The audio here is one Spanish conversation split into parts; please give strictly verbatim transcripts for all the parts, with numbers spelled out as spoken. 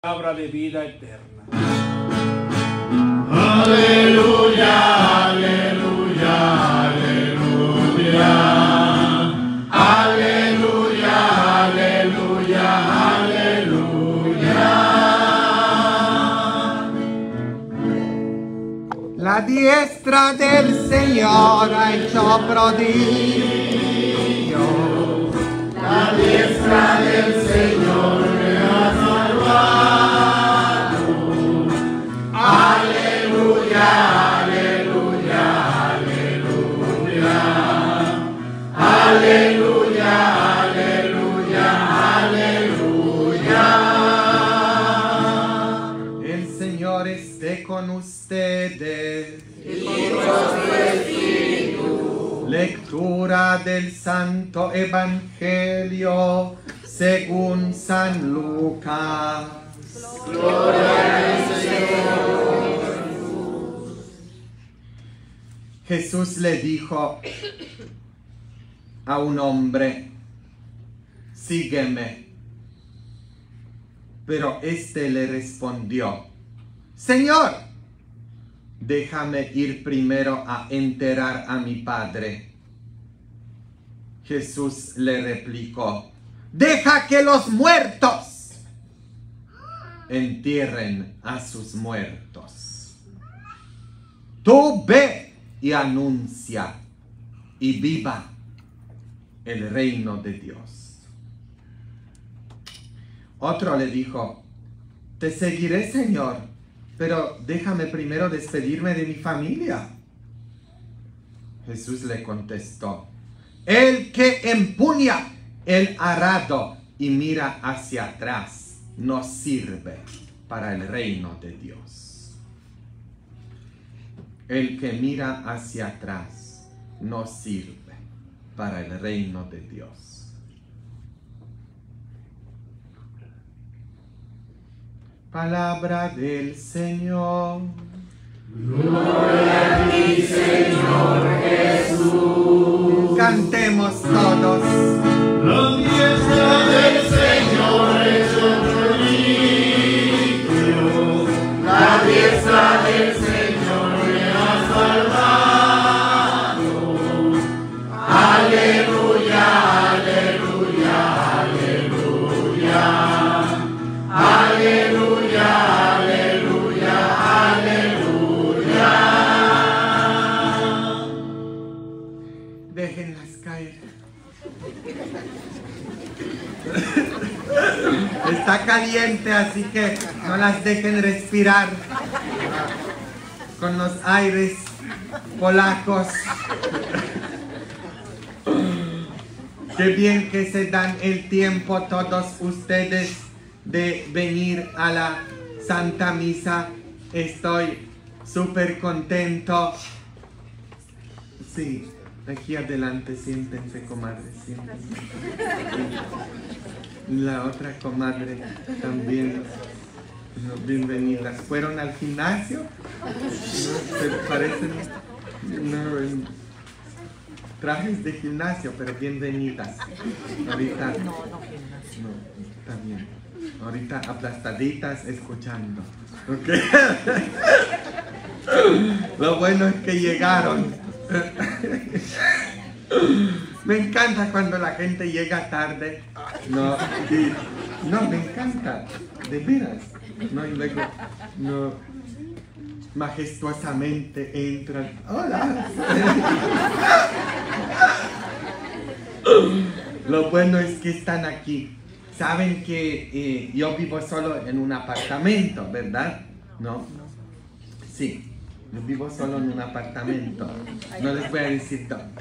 palabra de vida eterna. Aleluya, aleluya, aleluya. Aleluya, aleluya, aleluya. La diestra del Señor ha hecho prodigio. La diestra del Señor me ha salvado. Aleluya, aleluya, aleluya. Aleluya, aleluya, aleluya. El Señor esté con ustedes. Y con su espíritu. Lectura del Santo Evangelio según San Lucas. Gloria al Señor. Jesús le dijo a un hombre: sígueme. Pero éste le respondió: Señor, déjame ir primero a enterrar a mi padre. Jesús le replicó: deja que los muertos entierren a sus muertos. Tú ve y anuncia y viva el reino de Dios. Otro le dijo: te seguiré, Señor, pero déjame primero despedirme de mi familia. Jesús le contestó: el que empuña el arado y mira hacia atrás no sirve para el reino de Dios. El que mira hacia atrás no sirve para el reino de Dios. Palabra del Señor. Gloria a ti, Señor Jesús. Cantemos todos. La diestra del Señor es un prodigio. La diestra del Señor me ha salvado. Aleluya, aleluya, aleluya. Aleluya, aleluya, aleluya. Déjenlas caer. Está caliente, así que no las dejen respirar con los aires polacos. Qué bien que se dan el tiempo todos ustedes de venir a la Santa Misa. Estoy súper contento. Sí, aquí adelante, siéntense, comadre, siéntense. La otra comadre también. No, bienvenidas. ¿Fueron al gimnasio? ¿No? ¿Se parecen? No, en trajes de gimnasio, pero bienvenidas. Ahorita. No, no gimnasio. No, está bien. Ahorita aplastaditas escuchando. ¿Okay? Lo bueno es que llegaron. Me encanta cuando la gente llega tarde. No, y, no, me encanta, de veras. No, y luego, no, majestuosamente entran. ¡Hola! Lo bueno es que están aquí. Saben que eh, yo vivo solo en un apartamento, ¿verdad? ¿No? Sí. Yo vivo solo en un apartamento. No les voy a decir dónde.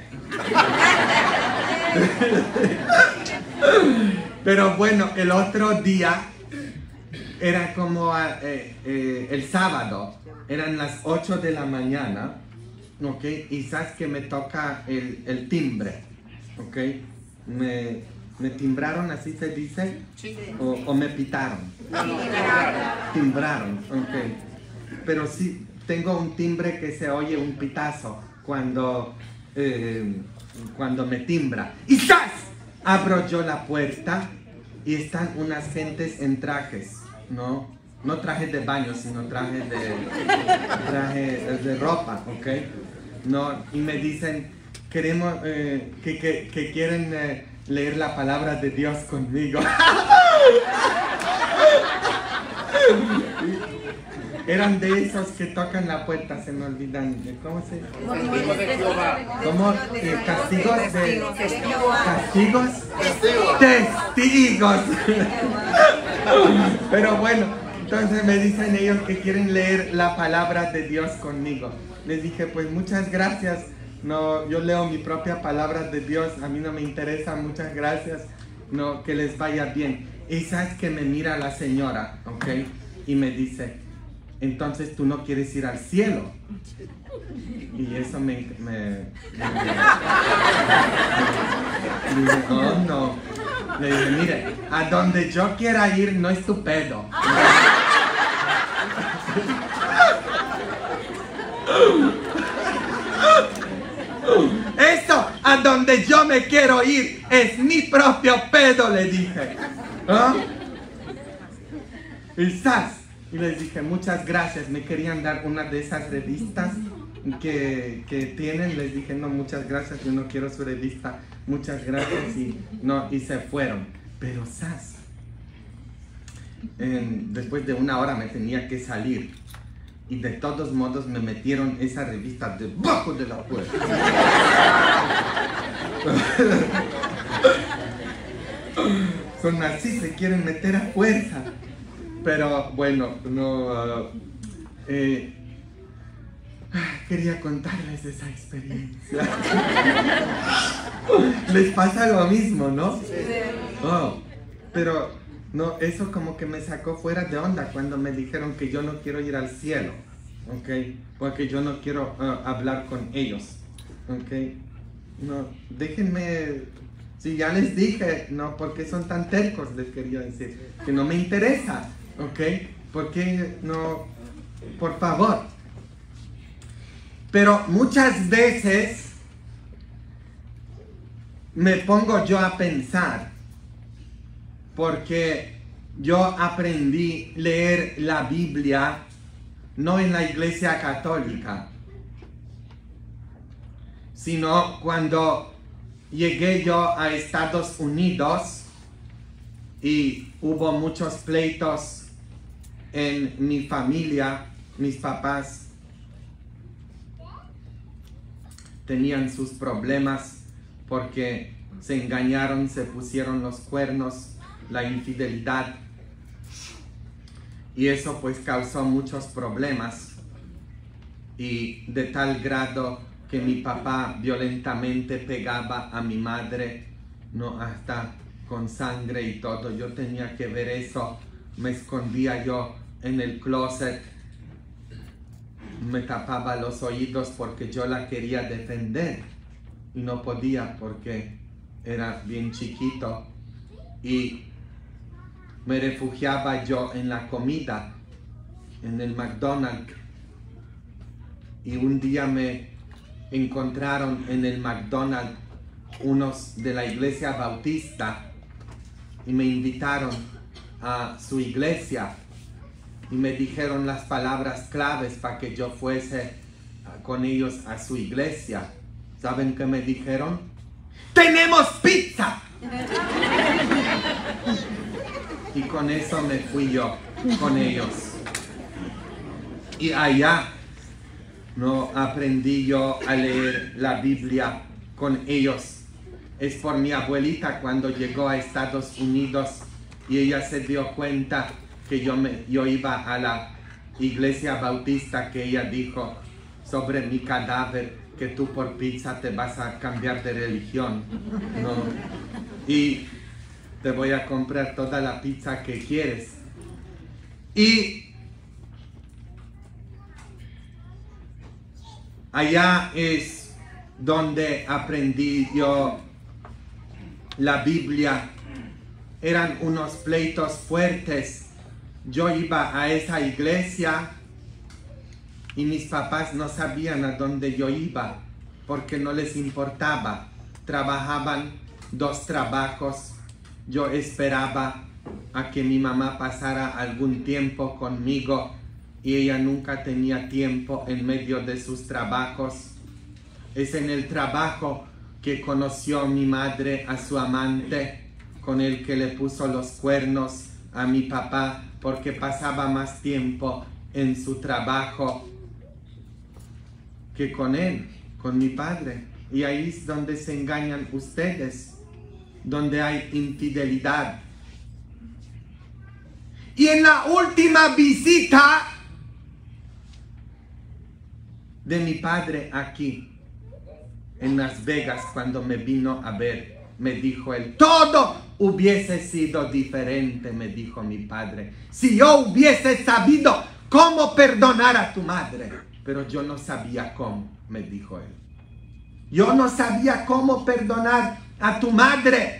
Pero bueno, el otro día era como eh, eh, el sábado. Eran las ocho de la mañana. ¿Ok? Y sabes que me toca el, el timbre. ¿Ok? Me, me timbraron, así se dice. O, o me pitaron. Timbraron. Ok. Pero sí. Tengo un timbre que se oye un pitazo cuando, eh, cuando me timbra. ¡Y ¡zas! Abro yo la puerta y están unas gentes en trajes. no, no traje de baño, sino traje de, traje de ropa, ¿ok? No, y me dicen, queremos, eh, que, que, que quieren eh, leer la palabra de Dios conmigo. Eran de esos que tocan la puerta, se me olvidan, ¿cómo se llama? ¿Cómo? Eh, castigos de... ¿Castigos? Testigos. Pero bueno, entonces me dicen ellos que quieren leer la palabra de Dios conmigo. Les dije, pues muchas gracias. No, yo leo mi propia palabra de Dios, a mí no me interesa, muchas gracias. No, que les vaya bien. Esa es que me mira la señora, ¿ok? Y me dice, entonces tú no quieres ir al cielo. Y eso me... me, me dije, oh no. Le dije, mire, a donde yo quiera ir no es tu pedo. Eso, a donde yo me quiero ir, es mi propio pedo, le dije. ¿Ah? Y ¡zas! Y les dije, muchas gracias, me querían dar una de esas revistas que, que tienen. Les dije, no, muchas gracias, yo no quiero su revista, muchas gracias, y, no, y se fueron. Pero ¡zas! En, después de una hora me tenía que salir. Y de todos modos me metieron esa revista debajo de la puerta. Son así, se quieren meter a fuerza. Pero bueno, no... Uh, eh, quería contarles esa experiencia. Les pasa lo mismo, ¿no? Oh, pero... no, eso como que me sacó fuera de onda cuando me dijeron que yo no quiero ir al cielo, ¿ok? Porque yo no quiero uh, hablar con ellos, ¿ok? No, déjenme, si ya les dije, no, porque son tan tercos, les quería decir, que no me interesa, ¿ok? Porque no, por favor. Pero muchas veces me pongo yo a pensar, porque yo aprendí a leer la Biblia no en la iglesia católica, sino cuando llegué yo a Estados Unidos y hubo muchos pleitos en mi familia. Mis papás tenían sus problemas porque se engañaron, se pusieron los cuernos, la infidelidad, y eso pues causó muchos problemas, y de tal grado que mi papá violentamente pegaba a mi madre, no, hasta con sangre y todo. Yo tenía que ver eso, me escondía yo en el closet, me tapaba los oídos porque yo la quería defender y no podía porque era bien chiquito, y me refugiaba yo en la comida, en el McDonald's. Y un día me encontraron en el McDonald's unos de la iglesia bautista y me invitaron a su iglesia y me dijeron las palabras claves para que yo fuese con ellos a su iglesia. ¿Saben qué me dijeron? ¡Tenemos pizza! Y con eso me fui yo con ellos. Y allá no aprendí yo a leer la Biblia con ellos. Es por mi abuelita cuando llegó a Estados Unidos y ella se dio cuenta que yo, me, yo iba a la iglesia bautista, que ella dijo sobre mi cadáver que tú por pizza te vas a cambiar de religión, ¿no? Y te voy a comprar toda la pizza que quieres. Y allá es donde aprendí yo la Biblia. Eran unos pleitos fuertes. Yo iba a esa iglesia y mis papás no sabían a dónde yo iba porque no les importaba. Trabajaban dos trabajos. Yo esperaba a que mi mamá pasara algún tiempo conmigo y ella nunca tenía tiempo en medio de sus trabajos. Es en el trabajo que conoció mi madre a su amante, con el que le puso los cuernos a mi papá porque pasaba más tiempo en su trabajo que con él, con mi padre. Y ahí es donde se engañan ustedes, donde hay infidelidad. Y en la última visita de mi padre aquí, en Las Vegas, cuando me vino a ver, me dijo él, todo hubiese sido diferente, me dijo mi padre, si yo hubiese sabido cómo perdonar a tu madre. Pero yo no sabía cómo, me dijo él. Yo no sabía cómo perdonar a tu madre.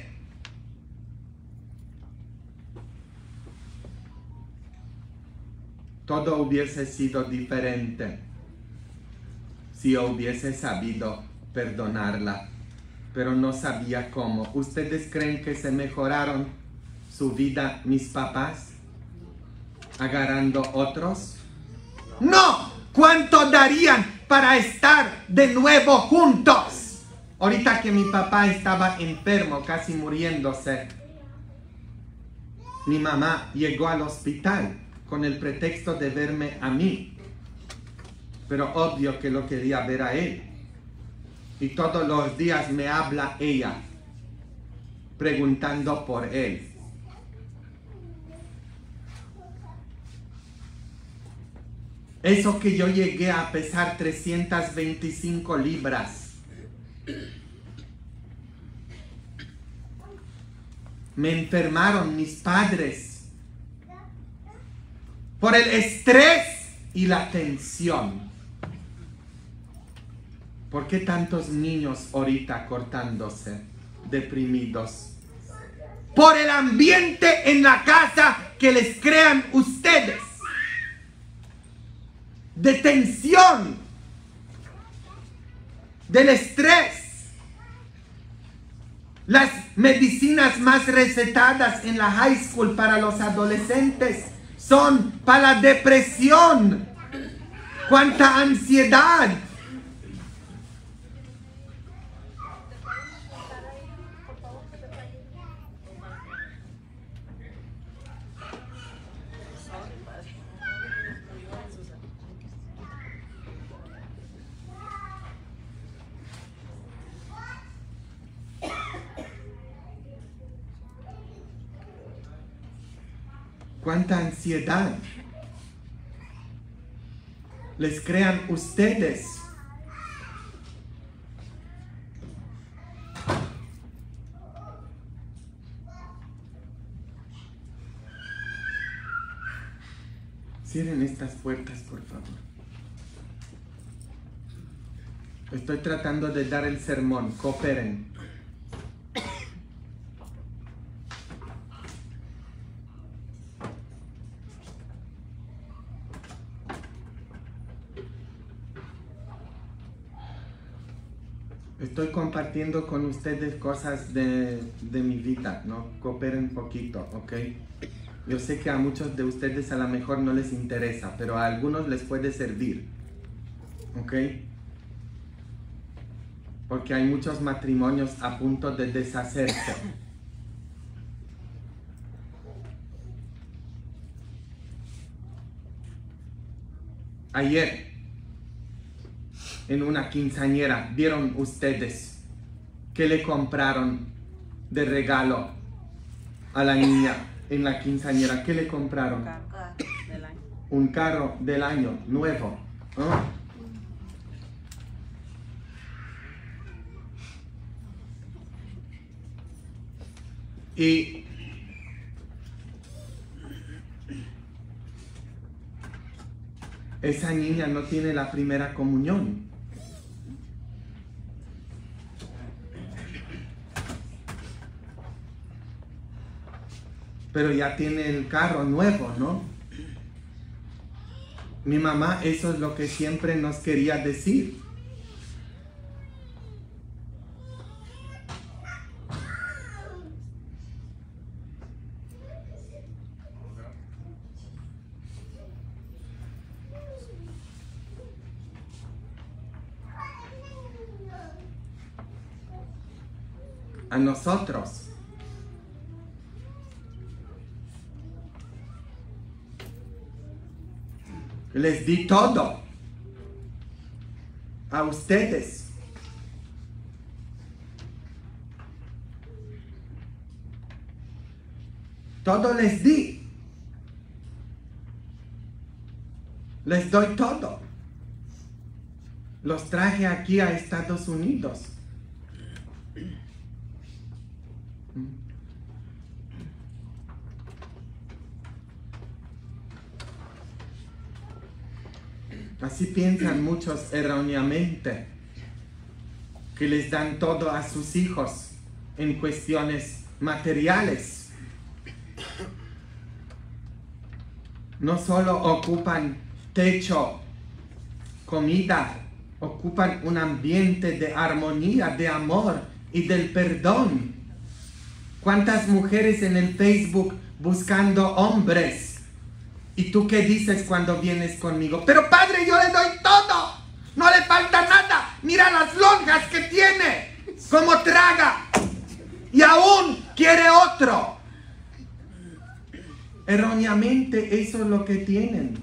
Todo hubiese sido diferente si yo hubiese sabido perdonarla, pero no sabía cómo. ¿Ustedes creen que se mejoraron su vida mis papás agarrando otros? ¡No! ¿Cuánto darían para estar de nuevo juntos? Ahorita que mi papá estaba enfermo, casi muriéndose, mi mamá llegó al hospital con el pretexto de verme a mí, pero obvio que lo quería ver a él. Y todos los días me habla ella, preguntando por él. Eso que yo llegué a pesar trescientas veinticinco libras. Me enfermaron mis padres por el estrés y la tensión. ¿Por qué tantos niños ahorita cortándose, deprimidos? Por el ambiente en la casa que les crean ustedes. De tensión, del estrés. Las medicinas más recetadas en la high school para los adolescentes son para la depresión. ¡Cuánta ansiedad! ¡Cuánta ansiedad les crean ustedes! Cierren estas puertas, por favor. Estoy tratando de dar el sermón. Cooperen. Estoy compartiendo con ustedes cosas de, de mi vida, ¿no? Cooperen un poquito, ¿ok? Yo sé que a muchos de ustedes a lo mejor no les interesa, pero a algunos les puede servir, ¿ok? Porque hay muchos matrimonios a punto de deshacerse. Ayer, en una quinceañera, ¿vieron ustedes qué le compraron de regalo a la niña en la quinceañera? ¿Qué le compraron? Un carro del año. Un carro del año, nuevo, ¿no? Y esa niña no tiene la primera comunión. Pero ya tiene el carro nuevo, ¿no? Mi mamá, eso es lo que siempre nos quería decir. a nosotros. Les di todo a ustedes. Todo les di. Les doy todo. Los traje aquí a Estados Unidos. Así piensan muchos erróneamente, que les dan todo a sus hijos en cuestiones materiales. No solo ocupan techo, comida, ocupan un ambiente de armonía, de amor y del perdón. ¿Cuántas mujeres en el Facebook buscando hombres? ¿Y tú qué dices cuando vienes conmigo? Pero padre, yo le doy todo. No le falta nada. Mira las lonjas que tiene. Cómo traga. Y aún quiere otro. Erróneamente eso es lo que tienen.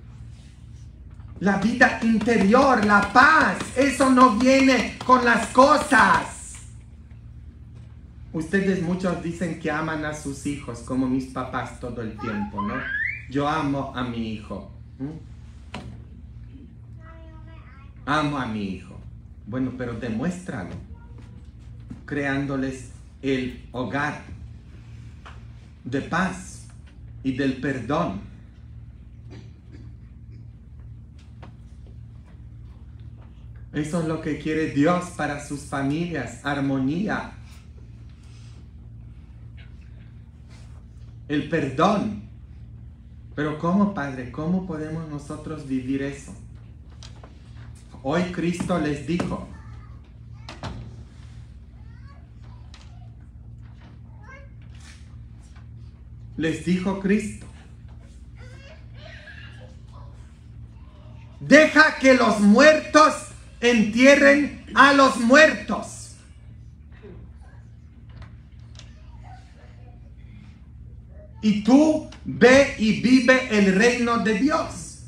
La vida interior, la paz, eso no viene con las cosas. Ustedes muchos dicen que aman a sus hijos como mis papás todo el tiempo, ¿no? Yo amo a mi hijo. ¿Mm? Amo a mi hijo. Bueno, pero demuéstralo. Creándoles el hogar de paz y del perdón. Eso es lo que quiere Dios para sus familias, armonía. El perdón. Pero ¿cómo, Padre? ¿Cómo podemos nosotros vivir eso? Hoy Cristo les dijo, les dijo Cristo, deja que los muertos entierren a los muertos. Y tú ve y vive el reino de Dios.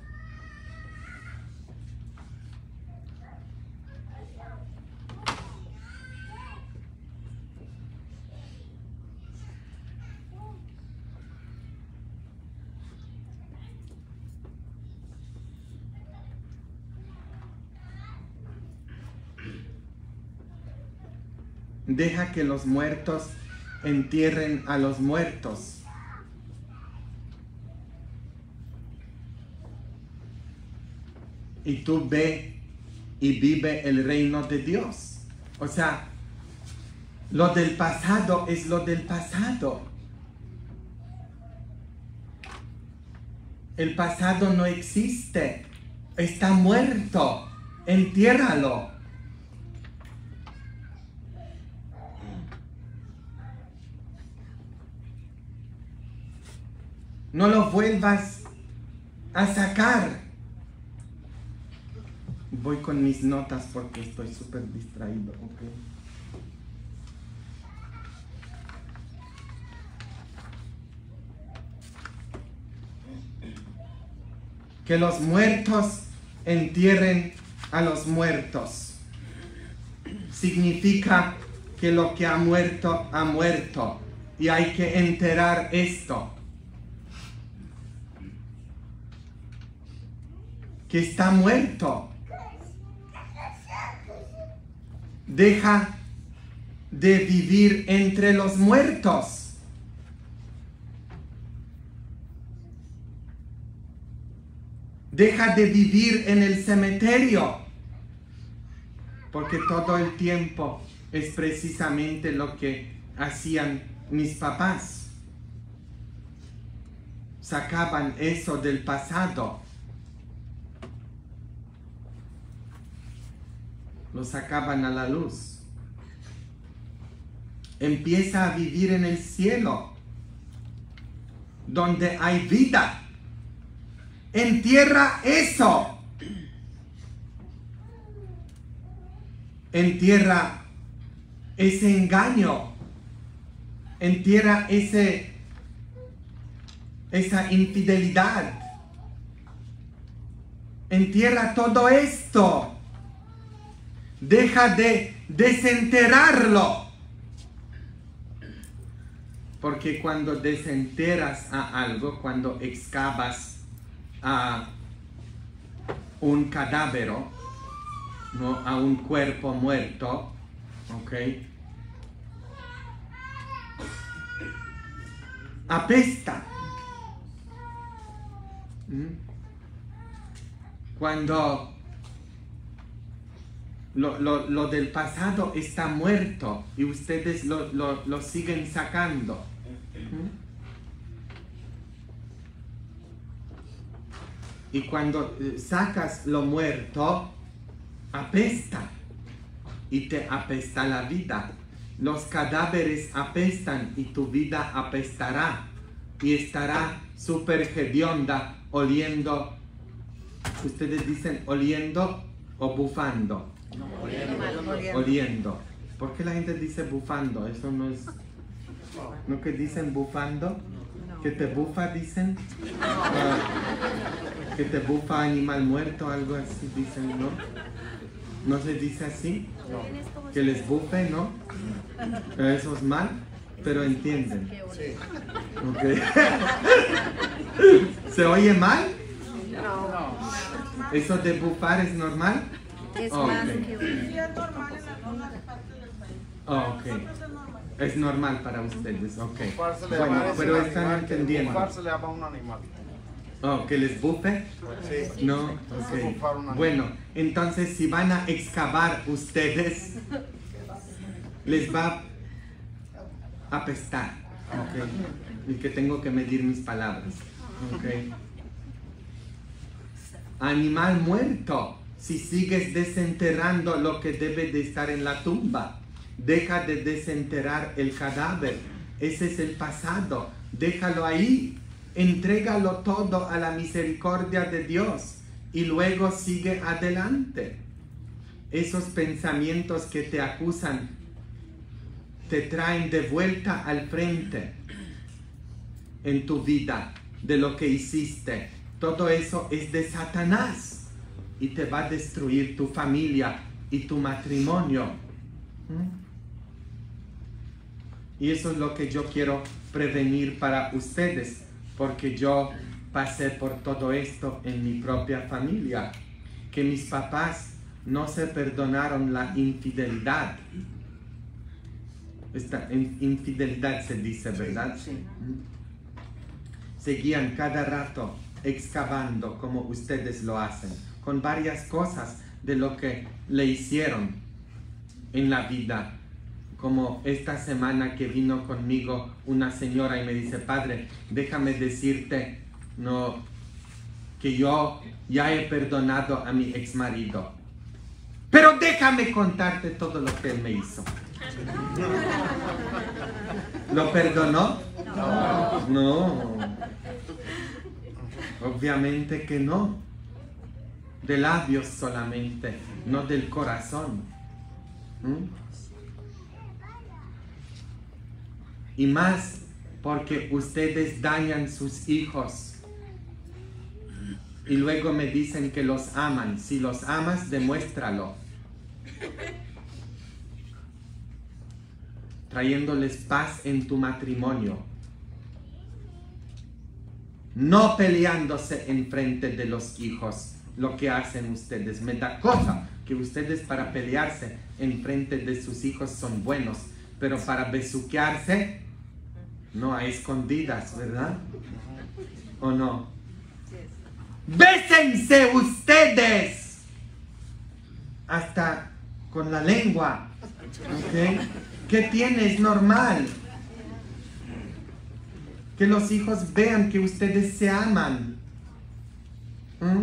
Deja que los muertos entierren a los muertos. Y tú ve y vive el reino de Dios. O sea, lo del pasado es lo del pasado. El pasado no existe. Está muerto. Entiérralo. No lo vuelvas a sacar. Voy con mis notas porque estoy súper distraído. Okay. Que los muertos entierren a los muertos. Significa que lo que ha muerto, ha muerto. Y hay que enterrar esto. Que está muerto. Deja de vivir entre los muertos. Deja de vivir en el cementerio. Porque todo el tiempo es precisamente lo que hacían mis papás. Sacaban eso del pasado. Lo sacaban a la luz. Empieza a vivir en el cielo, donde hay vida. Entierra eso. Entierra ese engaño, entierra ese, esa infidelidad, entierra todo esto, deja de desenterrarlo, porque cuando desenterras a algo, cuando excavas a un cadáver, ¿no? A un cuerpo muerto, ¿ok? Apesta. ¿Mm? Cuando lo, lo, lo del pasado está muerto y ustedes lo, lo, lo siguen sacando. ¿Mm? Y cuando sacas lo muerto, apesta. Y te apesta la vida. Los cadáveres apestan y tu vida apestará. Y estará súper hedionda, oliendo. Ustedes dicen oliendo o bufando. No, oliendo. Oliendo. Oliendo. ¿Por qué la gente dice bufando? Eso no es... ¿No que dicen bufando? ¿Que te bufa dicen? Uh, ¿Que te bufa animal muerto? Algo así dicen, ¿no? ¿No se dice así? No. Que les bufe, ¿no? Eso es mal, pero entienden. Sí. Okay. ¿Se oye mal? No. ¿Eso de bufar es normal? Es Oh, más okay. que Sí, es normal en algunas partes del país. Oh, ok. Nosotros es normal. Es normal para ustedes, ok. Bufar se le Bueno, llama pero a un están animal, entendiendo. Bufar se le llama a un animal. Oh, ¿que les bufe? Sí. No, Eso es bufar un ok. animal. Bueno, entonces si van a excavar ustedes, les va a apestar, ok. Y que tengo que medir mis palabras, ok. Animal muerto, si sigues desenterrando lo que debe de estar en la tumba, deja de desenterrar el cadáver, ese es el pasado, déjalo ahí. Entrégalo todo a la misericordia de Dios y luego sigue adelante. Esos pensamientos que te acusan te traen de vuelta al frente en tu vida de lo que hiciste. Todo eso es de Satanás y te va a destruir tu familia y tu matrimonio. ¿Mm? Y eso es lo que yo quiero prevenir para ustedes. Porque yo pasé por todo esto en mi propia familia, que mis papás no se perdonaron la infidelidad. Esta infidelidad se dice, ¿verdad? Sí. Seguían cada rato excavando como ustedes lo hacen, con varias cosas de lo que le hicieron en la vida. Como esta semana que vino conmigo una señora y me dice, padre, déjame decirte no, que yo ya he perdonado a mi ex marido. Pero déjame contarte todo lo que él me hizo. ¿Lo perdonó? No. No. Obviamente que no. De labios solamente, no del corazón. ¿Mm? Y más porque ustedes dañan sus hijos. Y luego me dicen que los aman. Si los amas, demuéstralo. Trayéndoles paz en tu matrimonio. No peleándose en frente de los hijos. Lo que hacen ustedes. Me da cosa que ustedes para pelearse en frente de sus hijos son buenos. Pero para besuquearse... No, a escondidas, ¿verdad? ¿O no? ¡Bésense ustedes! Hasta con la lengua. ¿Ok? ¿Qué tienes? Normal. Que los hijos vean que ustedes se aman. ¿Mm?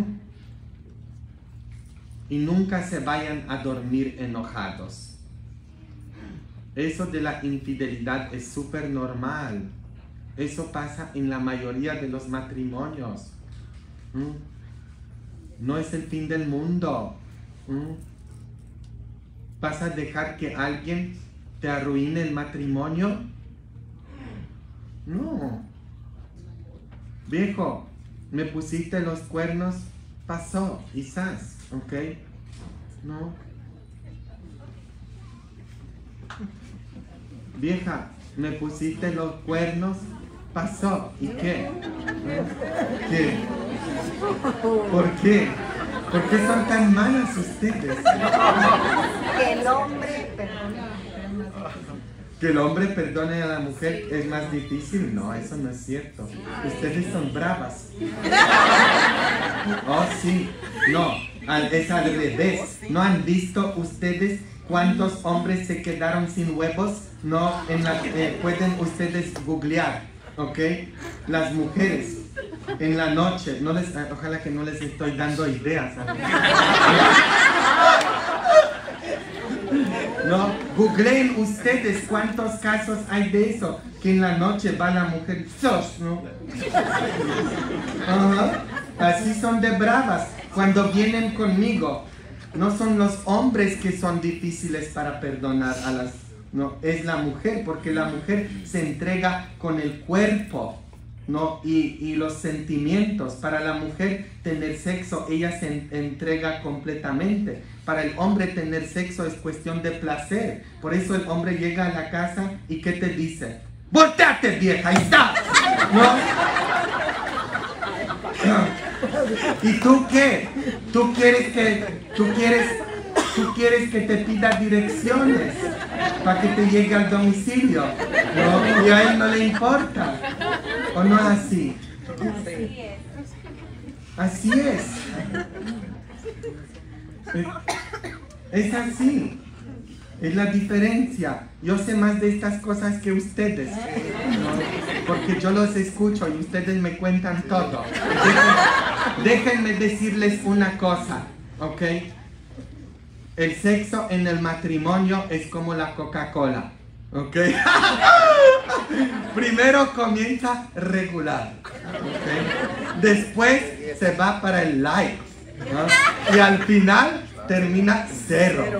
Y nunca se vayan a dormir enojados. Eso de la infidelidad es súper normal. Eso pasa en la mayoría de los matrimonios. ¿Mm? No es el fin del mundo. ¿Mm? Vas a dejar que alguien te arruine el matrimonio. No. Viejo, me pusiste los cuernos, pasó, quizás, ¿ok? No. Vieja, me pusiste los cuernos, pasó, ¿y qué? ¿Qué? ¿Por qué? ¿Por qué son tan malas ustedes? Que el hombre perdone. Que el hombre perdone a la mujer es más difícil. No, eso no es cierto. Ustedes son bravas. Oh, sí. No, es al revés. ¿No han visto ustedes cuántos hombres se quedaron sin huevos? No, en la, eh, pueden ustedes googlear, ¿ok? Las mujeres en la noche, no les, ojalá que no les estoy dando ideas. No, googleen ustedes cuántos casos hay de eso, que en la noche va la mujer, ¡sos! ¿No? Ajá. Así son de bravas. Cuando vienen conmigo, no son los hombres que son difíciles para perdonar a las... No, es la mujer, porque la mujer se entrega con el cuerpo, ¿no? Y, y los sentimientos. Para la mujer tener sexo, ella se en, entrega completamente. Para el hombre tener sexo es cuestión de placer. Por eso el hombre llega a la casa y ¿qué te dice? ¡Volteate, vieja! ¡Ahí está! ¿No? ¿Y tú qué? ¿Tú quieres que, tú quieres, tú quieres que te pida direcciones para que te llegue al domicilio? ¿No? Y a él no le importa. ¿O no es así? Así es. Es, es así. Es la diferencia. Yo sé más de estas cosas que ustedes, ¿no? Porque yo los escucho y ustedes me cuentan todo. Dejen, déjenme decirles una cosa, ¿ok? El sexo en el matrimonio es como la Coca-Cola, ¿ok? Primero comienza regular, ¿ok? Después se va para el light, ¿no? Y al final termina cero.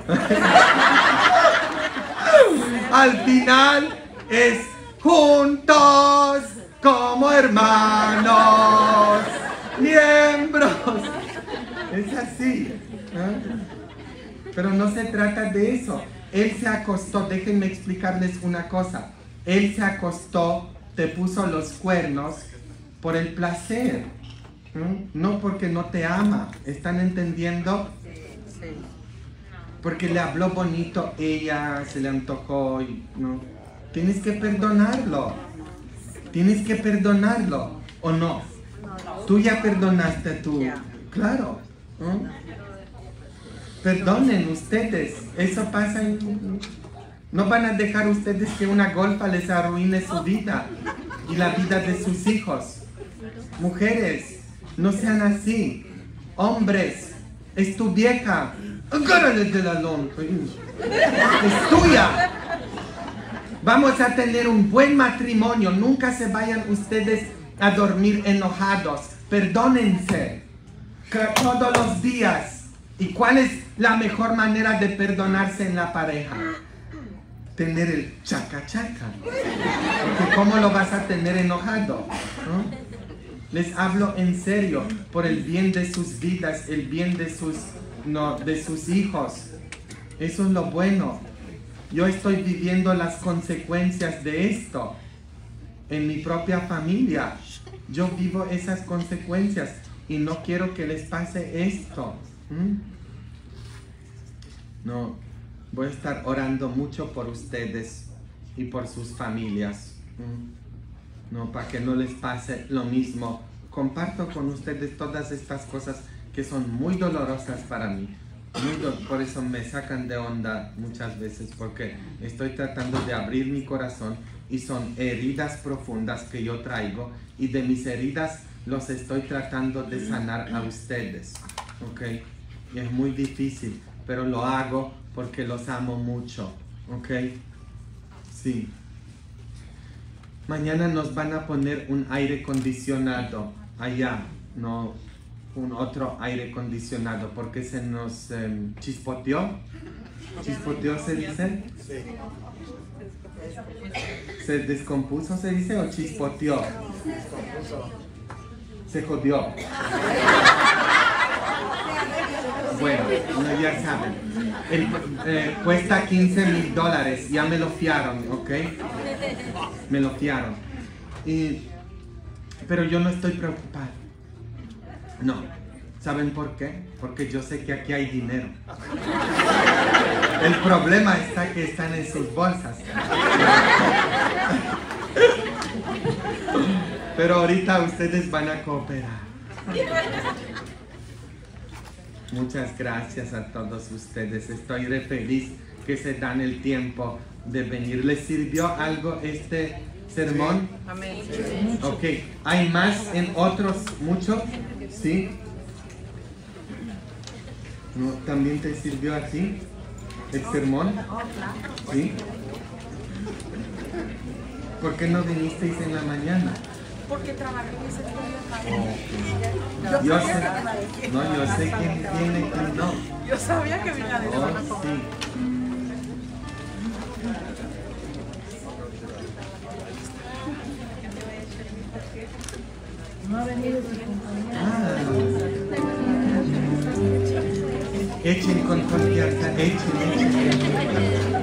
Al final es juntos como hermanos, miembros. Es así, ¿no? Pero no se trata de eso. Él se acostó, déjenme explicarles una cosa. Él se acostó, te puso los cuernos por el placer, ¿no? No porque no te ama. ¿Están entendiendo? Porque le habló bonito ella, se le antojó y no. Tienes que perdonarlo. Tienes que perdonarlo, ¿o no? Tú ya perdonaste tú. Claro, ¿no? Perdonen ustedes. Eso pasa en... No van a dejar ustedes que una golfa les arruine su vida y la vida de sus hijos. Mujeres, no sean así. Hombres, es tu vieja. Agárrale de la lonja. Es tuya. Vamos a tener un buen matrimonio. Nunca se vayan ustedes a dormir enojados. Perdónense todos los días. ¿Y cuál es la mejor manera de perdonarse en la pareja? Tener el chaca chaca. Porque ¿cómo lo vas a tener enojado? ¿No? Les hablo en serio, por el bien de sus vidas, el bien de sus, no, de sus hijos. Eso es lo bueno. Yo estoy viviendo las consecuencias de esto en mi propia familia. Yo vivo esas consecuencias y no quiero que les pase esto. ¿Mm? No, voy a estar orando mucho por ustedes y por sus familias. ¿Mm? No, para que no les pase lo mismo. Comparto con ustedes todas estas cosas que son muy dolorosas para mí. Muy do- por eso me sacan de onda muchas veces, porque estoy tratando de abrir mi corazón y son heridas profundas que yo traigo, y de mis heridas los estoy tratando de sanar a ustedes, ¿ok? Y es muy difícil, pero lo hago porque los amo mucho, ¿ok? Sí. Mañana nos van a poner un aire acondicionado allá, ¿no? un otro aire acondicionado porque se nos eh, chispoteó. ¿Chispoteó se dice? Sí. ¿Se descompuso se dice o chispoteó? Se jodió. Bueno, no, ya saben. El, eh, cuesta quince mil dólares. Ya me lo fiaron, ¿ok? Me lo fiaron. Y, pero yo no estoy preocupado. No. ¿Saben por qué? Porque yo sé que aquí hay dinero. El problema está que están en sus bolsas. Pero ahorita ustedes van a cooperar. Muchas gracias a todos ustedes. Estoy re feliz que se dan el tiempo de venir. ¿Les sirvió algo este sermón? Amén. Ok. ¿Hay más en otros? ¿Mucho? ¿Sí? ¿No? ¿También te sirvió así el sermón? ¿Sí? ¿Por qué no vinisteis en la mañana? Porque trabajé en ese día. Yo sé, no, yo sé quién viene y quién no. Yo sabía que venía de Oh, sí. No ha venido su compañera. Ah. Echen con confianza, echen, echen.